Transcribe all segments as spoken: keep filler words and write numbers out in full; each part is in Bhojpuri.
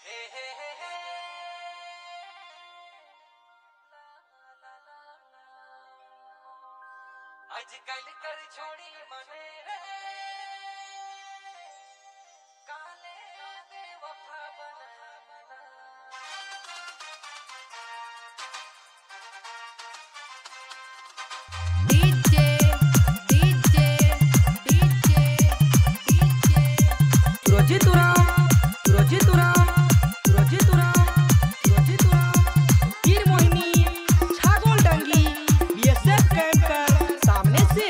आजकल कर छोड़ी मने रे काले बेवफा बना बना DJ DJ DJ DJ Rojituram Rojituram Rojituram Rojituram Veer Mohini Chagoldangi BSF camp कर सामने से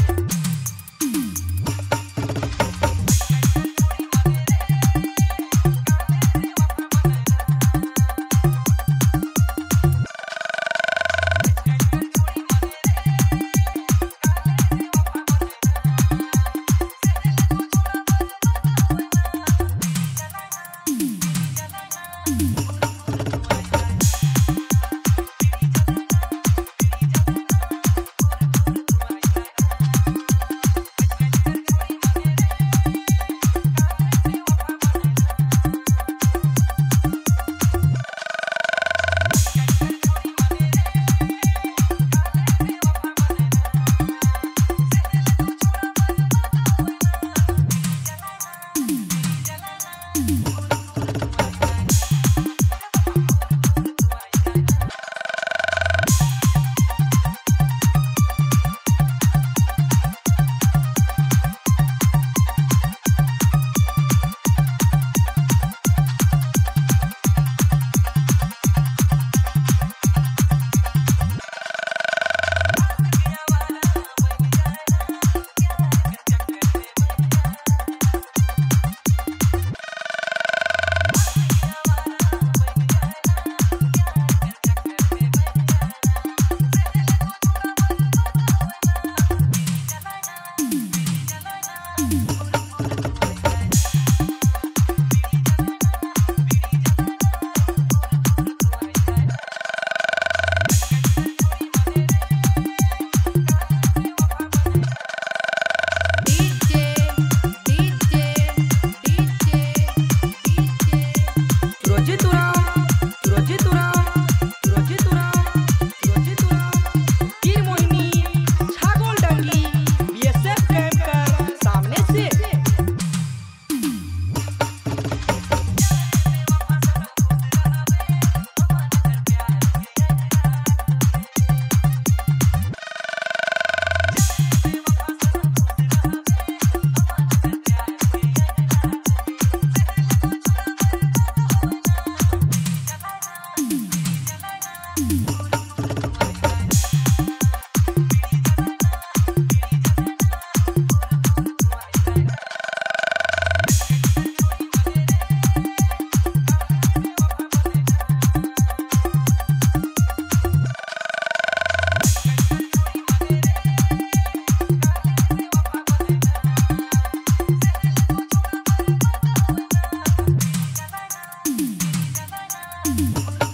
DJ DJ DJ DJ Rojituram Rojituram Rojituram Rojituram Veer Mohini Chagoldangi BSF camp कर सामने से डीजे